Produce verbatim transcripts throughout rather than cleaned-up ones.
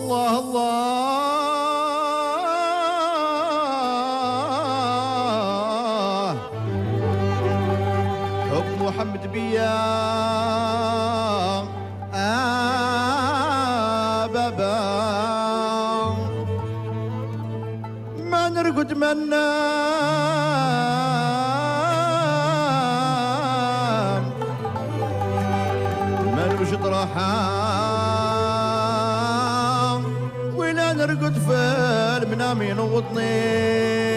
الله الله حب محمد بيا آه بابا ما نرقد من نام ما نوجد راحة ولا نرقد في المنام ينوضني.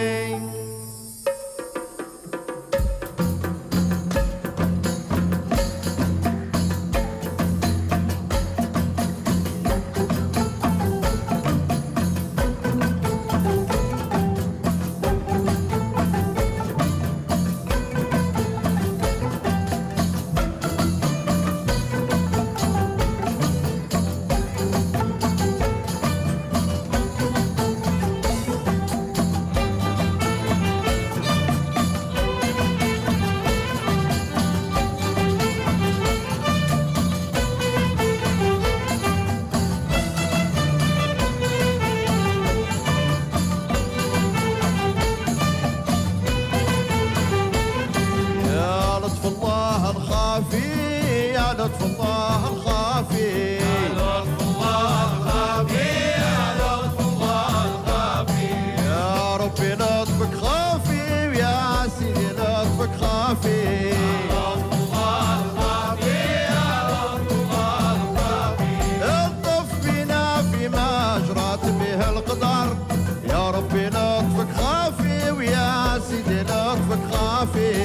يا لطف الله الخافي يا لطف الله الخافي يا لطف الله الخافي يا ربي لطفك خافي ويا سيدي لطفك خافي يا لطف الله الخافي يا لطف الله الخافي الطف بنا فيما جرت به القدر يا ربي لطفك خافي ويا سيدي لطفك خافي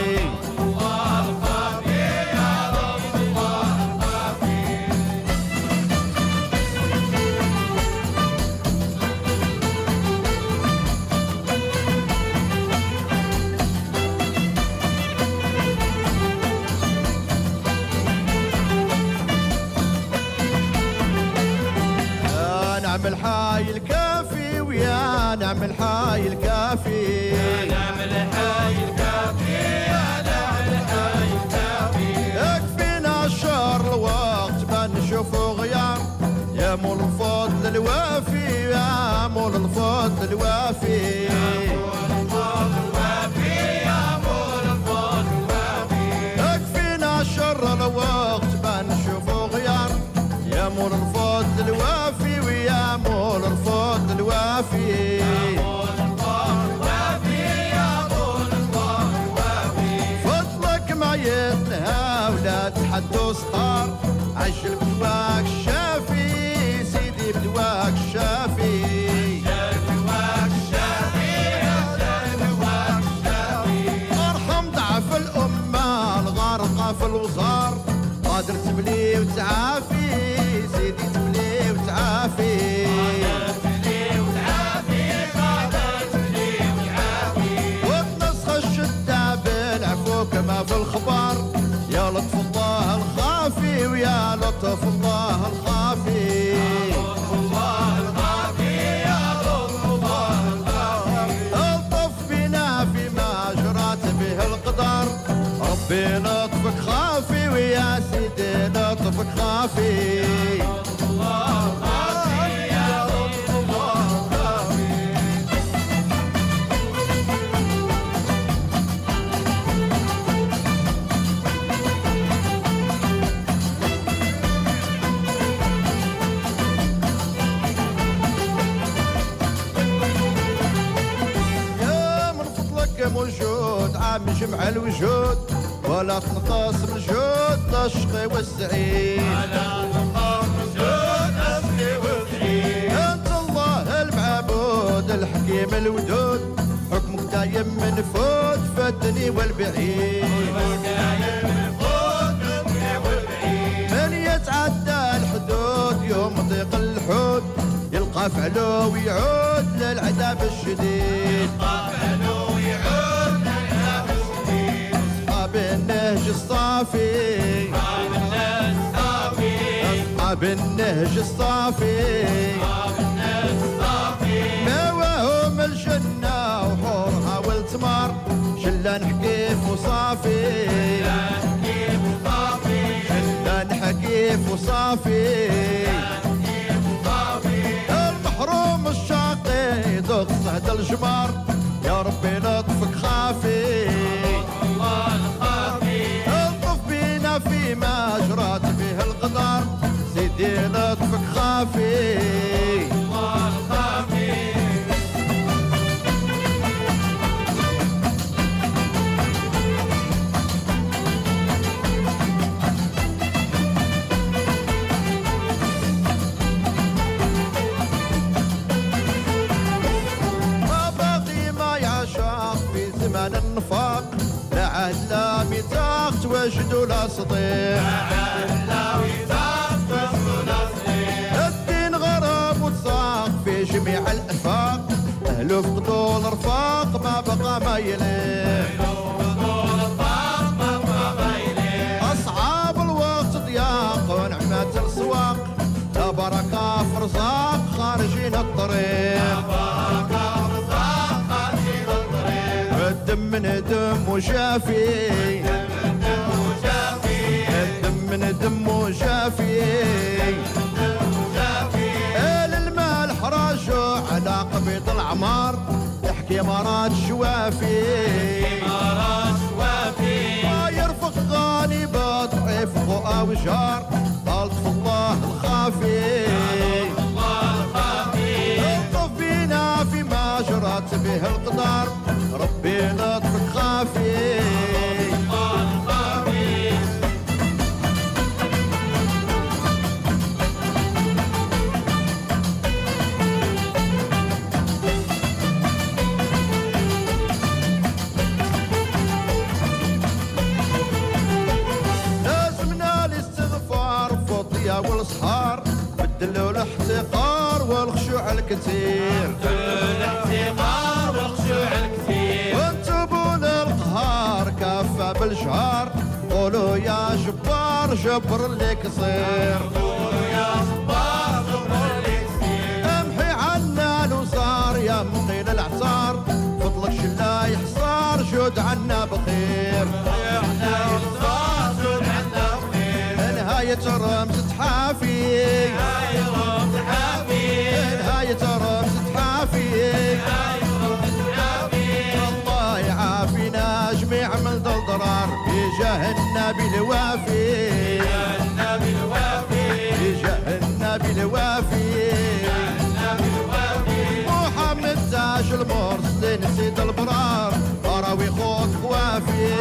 نعم الحاي الكافي ويا نعم الحاي الكافي يا نعم الحاي الكافي يا نعم الحاي الكافي يكفينا الشر الوقت ما نشوفوا غيار يا مول الفضل الوافي يا مول الفضل الوافي يا مول الفضل الوافي يا مول الفضل الوافي يكفينا الشر الوقت ما نشوفوا غيار يا مول الفضل الوافي ويا مول الفضل الوافي يا مول الفضل الوافي يا مول الفضل الوافي فضلك ما يتنهى ولا تحدوا صغار عجل بدواك الشافي سيدي بدواك الشافي عجل بدواك الشافي عجل بدواك الشافي ارحم ضعف الامه الغارقه في الوزار قادر تبلي وتعافي سيدي تبلي وتعافي قادر تبلي وتعافي قادر تبلي وتعافي وتنسخ الشدة بالعفو كما في الخبر يا لطف الله الخافي ويا لطف الله الخافي يا لطف الله الخافي يا لطف الله الخافي الطف بنا فيما جرت به القدر ربي لطفك خافي ويا سيدي لطفك خافي يا لطف الله الخافي يا لطف الله الخافي يا من فضلك موجود عام جمع الوجود ولا تنقص من جود الشقي والسعيد ولا تنقص من جود الشقي والسعيد انت الله المعبود الحكيم الودود حكمك دايم منفوذ في الدنيا والبعيد حكمك دايم منفوذ في الدنيا والبعيد من يتعدى الحدود يوم ضيق الحود يلقى فعله ويعود للعذاب الشديد يلقى فعله ويعود للعذاب الشديد أصحاب النهج الصافي أصحاب النهج الصافي أصحاب النهج الصافي أصحاب النهج الصافي مواهم الجنة وحورها والثمار شلة نحكيف وصافي شلة نحكيف وصافي شلة نحكيف وصافي الجمار يا ربي لطفك خافي الله الخافي الطف بينا فيما جرات به القدر سيدي لطفك خافي الله الخافي زمان النفاق لا عاد لا ميثاق توجدوا لا صديق لا عاد لا ميثاق توجدوا لا صديق الدين غرام وتساق في جميع الافاق اهله فقدوا الرفاق ما بقى ما يليق اصحاب الوقت ضياق ونعمة السواق لا بركة في رزاق خارجين الطريق الدم من دم وشافي الدم من دم وشافي المال حراجه على قبيض العمار يحكي مرات شوافي ما يرفق غالي بضعيف خؤى وجار ألطف الله الخافي الطف بينا فيما جرت به القدر ربي لطفك خافي الله خافي لازمنا الاستغفار فضيا والصحار بدل الاحتقار والخشوع الكثير الاحتقار والخشوع الكثير وانتبون القهار كافة بالجهار قولوا يا جبار جبر اللي قصير قولوا يا جبار جبر اللي قصير امحي عنا الوزار يا مقيل العصار فضلك شلا يحصار جود عنا بخير نهاية رمز تحافي نهاية رمز تحافي نهاية رمز تحافي الله يعافينا جميع من ذا الضرار بجاه النبي الوافي بجاه النبي الوافي محمد تاج المرسلين سيد البرار راوي خوت خوافي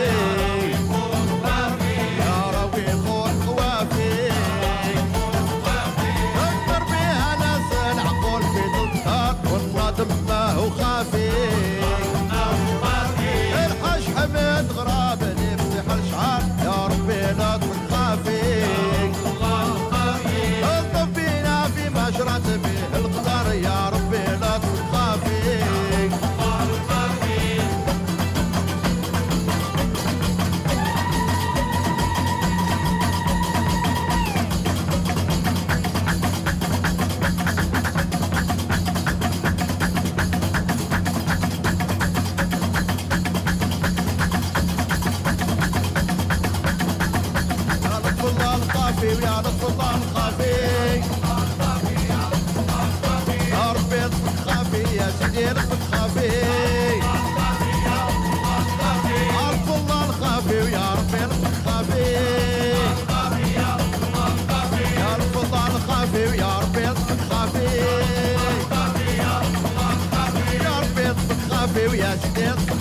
دمه وخافي الحاج حمد غراب يفتح الشعار يا ربي لطفك خافي الطف بينا في مجرى به القدر يا ربي لطفك خافي ويا لطف الله الخافي يا ربي لطفك خافي يا سيدي لطفك خافي يا لطف الله الخافي ويا ربي لطفك خافي يا لطف الله الخافي ويا ربي لطفك خافي يا ربي لطفك خافي ويا سيدي لطفك